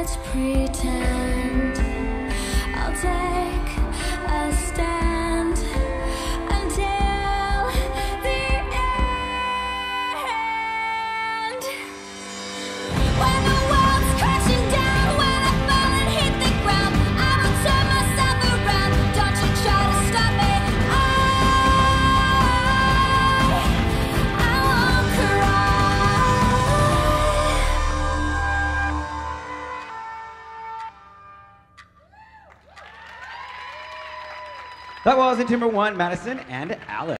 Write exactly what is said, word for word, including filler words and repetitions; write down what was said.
Let's pretend I'll take a stand until the end. When the world's crashing down, when I fall and hit the ground, I will turn myself around. Don't you try to stop me. I, I won't cry. That was in Timber One, Madison and Alex.